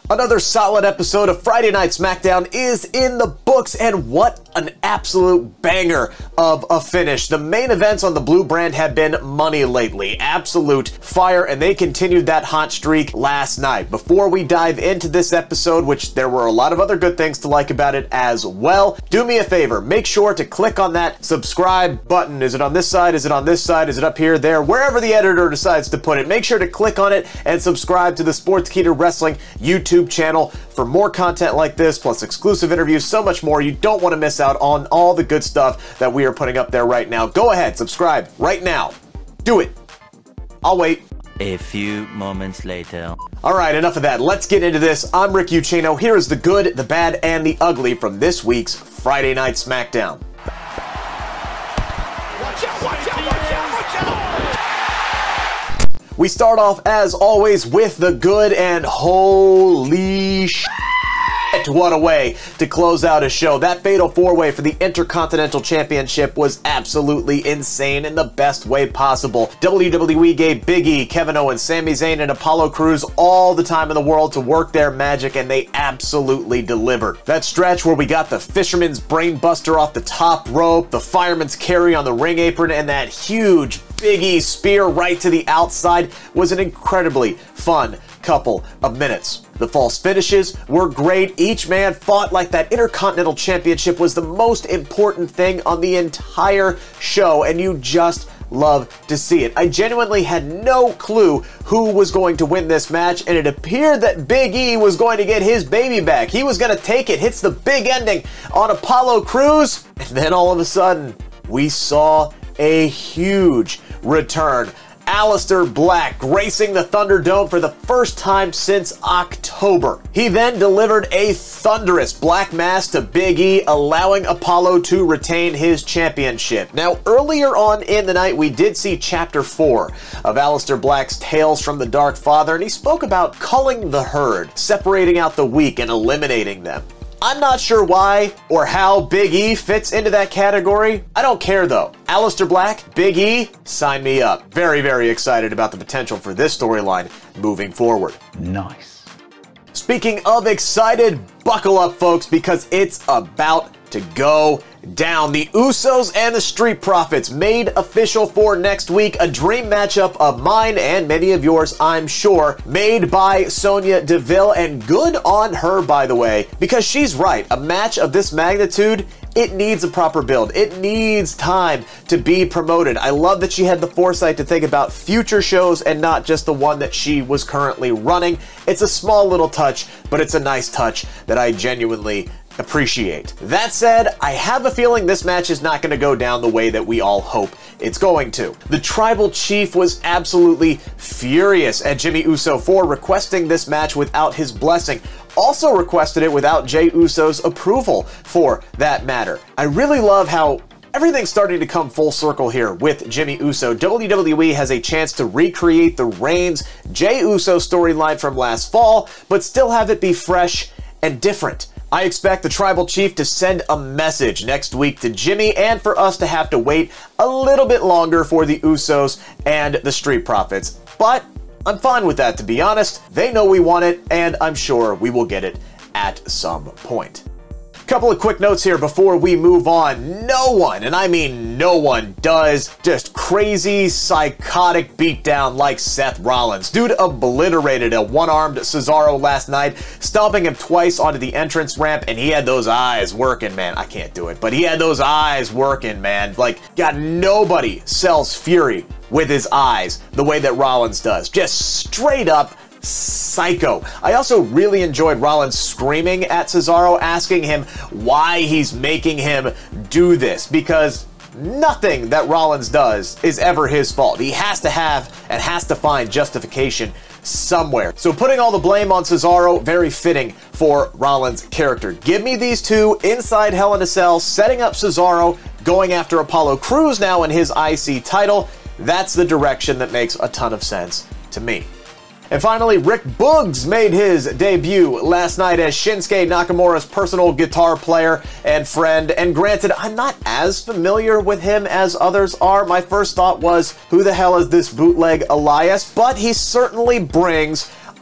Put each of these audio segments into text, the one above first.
Another solid episode of Friday Night SmackDown is in the books, and what an absolute banger of a finish. The main events on the Blue brand have been money lately. Absolute fire, and they continued that hot streak last night. Before we dive into this episode, which there were a lot of other good things to like about it as well, do me a favor, make sure to click on that subscribe button. Is it on this side? Is it on this side? Is it up here, there? Wherever the editor decides to put it, make sure to click on it and subscribe to the Sportskeeda Wrestling YouTube channel for more content like this, plus exclusive interviews, so much more. You don't want to miss out on all the good stuff that we are putting up there right now. Go ahead, subscribe right now. Do it. I'll wait. A few moments later. All right, enough of that. Let's get into this. I'm Rick Ucchino. Here is the good, the bad, and the ugly from this week's Friday Night SmackDown. Watch out, watch out, watch out, watch out! We start off, as always, with the good, and holy shit, what a way to close out a show. That fatal four-way for the Intercontinental Championship was absolutely insane in the best way possible. WWE gave Big E, Kevin Owens, Sami Zayn, and Apollo Crews all the time in the world to work their magic, and they absolutely delivered. That stretch where we got the Fisherman's Brainbuster off the top rope, the Fireman's Carry on the ring apron, and that huge Big E spear right to the outside was an incredibly fun couple of minutes. The false finishes were great. Each man fought like that Intercontinental Championship was the most important thing on the entire show, and you just love to see it. I genuinely had no clue who was going to win this match, and it appeared that Big E was going to get his baby back. He was going to take it, hits the big ending on Apollo Crews, and then all of a sudden, we saw a huge return. Aleister Black gracing the Thunderdome for the first time since October. He then delivered a thunderous Black Mass to Big E, allowing Apollo to retain his championship. Now, earlier on in the night, we did see Chapter 4 of Aleister Black's Tales from the Dark Father, and he spoke about culling the herd, separating out the weak and eliminating them. I'm not sure why or how Big E fits into that category. I don't care though. Aleister Black, Big E, sign me up. Very, very excited about the potential for this storyline moving forward. Nice. Speaking of excited, buckle up folks, because it's about to go down. The Usos and the Street Profits made official for next week, a dream matchup of mine and many of yours, I'm sure, made by Sonya Deville, and good on her, by the way, because she's right. A match of this magnitude, it needs a proper build. It needs time to be promoted. I love that she had the foresight to think about future shows and not just the one that she was currently running. It's a small little touch, but it's a nice touch that I genuinely appreciate. That said, I have a feeling this match is not going to go down the way that we all hope it's going to. The Tribal Chief was absolutely furious at Jimmy Uso for requesting this match without his blessing. Also requested it without Jey Uso's approval for that matter. I really love how everything's starting to come full circle here with Jimmy Uso. WWE has a chance to recreate the Reigns-Jey Uso storyline from last fall, but still have it be fresh and different. I expect the Tribal Chief to send a message next week to Jimmy, and for us to have to wait a little bit longer for the Usos and the Street Profits. But I'm fine with that, to be honest. They know we want it, and I'm sure we will get it at some point. Couple of quick notes here before we move on. No one, and I mean no one, does just crazy, psychotic beatdown like Seth Rollins. Dude obliterated a one-armed Cesaro last night, stomping him twice onto the entrance ramp, and he had those eyes working, man. I can't do it, but he had those eyes working, man. Like, God, nobody sells fury with his eyes the way that Rollins does. Just straight up psycho. I also really enjoyed Rollins screaming at Cesaro, asking him why he's making him do this, because nothing that Rollins does is ever his fault. He has to have and has to find justification somewhere. So putting all the blame on Cesaro, very fitting for Rollins' character. Give me these two inside Hell in a Cell, setting up Cesaro, going after Apollo Crews now in his IC title. That's the direction that makes a ton of sense to me. And finally, Rick Boogs made his debut last night as Shinsuke Nakamura's personal guitar player and friend. And granted, I'm not as familiar with him as others are. My first thought was, who the hell is this bootleg Elias? But he certainly brings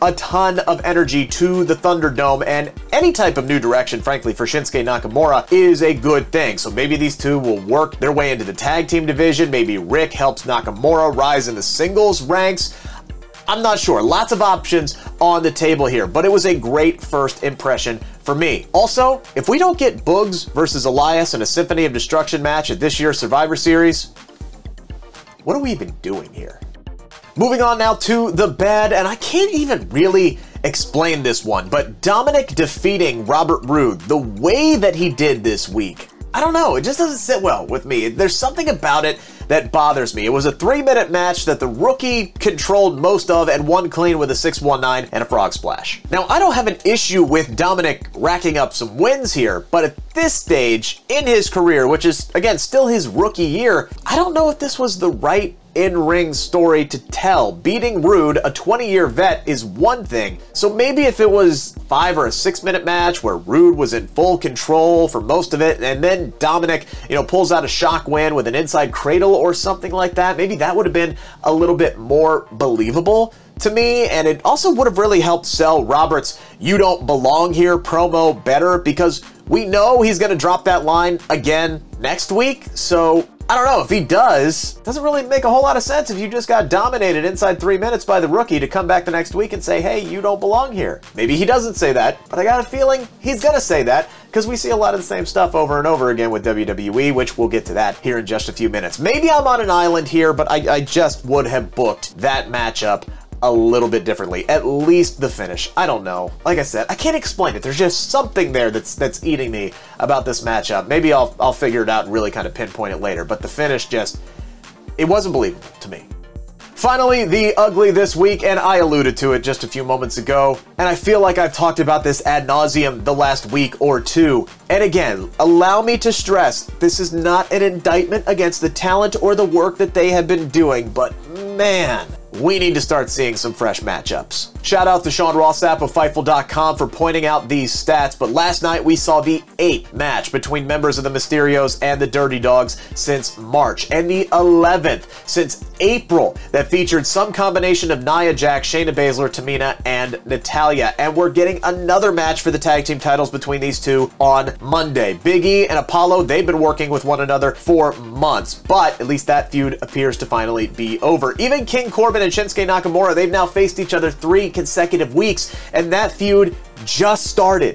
a ton of energy to the Thunderdome, and any type of new direction, frankly, for Shinsuke Nakamura is a good thing. So maybe these two will work their way into the tag team division. Maybe Rick helps Nakamura rise in the singles ranks. I'm not sure. Lots of options on the table here, but it was a great first impression for me. Also, if we don't get Boogs versus Elias in a Symphony of Destruction match at this year's Survivor Series, what are we even doing here? Moving on now to the bad, and I can't even really explain this one, but Dominic defeating Robert Roode, the way that he did this week, I don't know, it just doesn't sit well with me. There's something about it that bothers me. It was a 3-minute match that the rookie controlled most of and won clean with a 619 and a frog splash. Now, I don't have an issue with Dominic racking up some wins here, but at this stage in his career, which is, again, still his rookie year, I don't know if this was the right in-ring story to tell. Beating Roode, a 20-year vet, is one thing. So maybe if it was 5 or a 6-minute match where Roode was in full control for most of it, and then Dominic, pulls out a shock win with an inside cradle or something like that, maybe that would have been a little bit more believable to me, and it also would have really helped sell Robert's "you don't belong here" promo better, because we know he's going to drop that line again next week. So I don't know, if he doesn't really make a whole lot of sense if you just got dominated inside 3 minutes by the rookie to come back the next week and say, hey, you don't belong here. Maybe he doesn't say that, but I got a feeling he's gonna say that, because we see a lot of the same stuff over and over again with WWE, which we'll get to that here in just a few minutes. Maybe I'm on an island here, but I just would have booked that matchup a little bit differently. At least the finish. I don't know. Like I said, I can't explain it. There's just something there that's eating me about this matchup. Maybe I'll figure it out and really kind of pinpoint it later, but the finish just, it wasn't believable to me. Finally, the ugly this week, and I alluded to it just a few moments ago, and I feel like I've talked about this ad nauseum the last week or two. And again, allow me to stress, this is not an indictment against the talent or the work that they have been doing, but man, we need to start seeing some fresh matchups. Shout out to Sean Rossap of Fightful.com for pointing out these stats, but last night we saw the 8th match between members of the Mysterios and the Dirty Dogs since March, and the 11th since April that featured some combination of Nia Jax, Shayna Baszler, Tamina, and Natalya. And we're getting another match for the tag team titles between these two on Monday. Big E and Apollo, they've been working with one another for months, but at least that feud appears to finally be over. Even King Corbin and Shinsuke Nakamura, they've now faced each other 3 consecutive weeks, and that feud just started.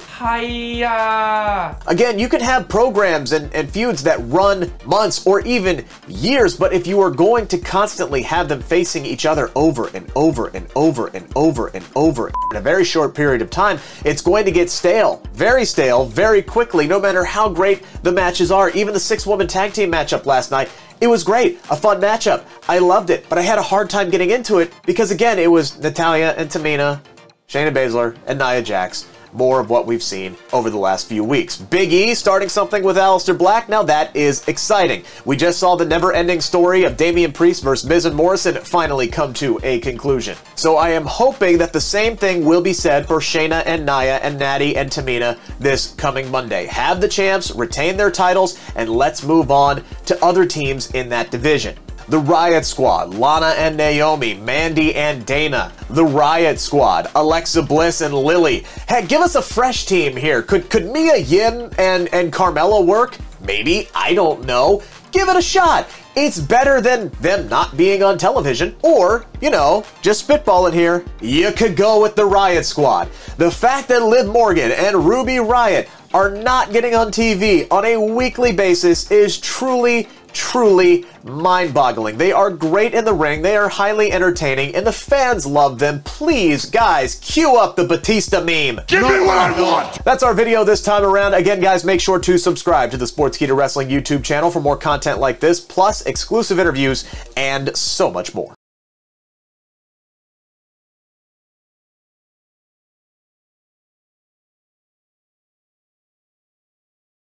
Hiya! Again, you can have programs and feuds that run months or even years, but if you are going to constantly have them facing each other over and over and over and over and over in a very short period of time, it's going to get stale, very quickly, no matter how great the matches are. Even the 6-woman tag team matchup last night, it was great, a fun matchup. I loved it, but I had a hard time getting into it because, again, it was Natalya and Tamina, Shayna Baszler, and Nia Jax. More of what we've seen over the last few weeks. Big E starting something with Aleister Black. Now that is exciting. We just saw the never-ending story of Damian Priest versus Miz and Morrison finally come to a conclusion. So I am hoping that the same thing will be said for Shayna and Nia and Natty and Tamina this coming Monday. Have the champs retain their titles, and let's move on to other teams in that division. The Riot Squad, Lana and Naomi, Mandy and Dana. The Riot Squad, Alexa Bliss and Lily. Heck, give us a fresh team here. Could Mia Yim and Carmella work? Maybe, I don't know. Give it a shot. It's better than them not being on television. Or, just spitballing here, you could go with the Riot Squad. The fact that Liv Morgan and Ruby Riott are not getting on TV on a weekly basis is truly mind-boggling. They are great in the ring, they are highly entertaining, and the fans love them. Please, guys, cue up the Batista meme. Give me what I want! That's our video this time around. Again, guys, make sure to subscribe to the Sportskeeda Wrestling YouTube channel for more content like this, plus exclusive interviews and so much more.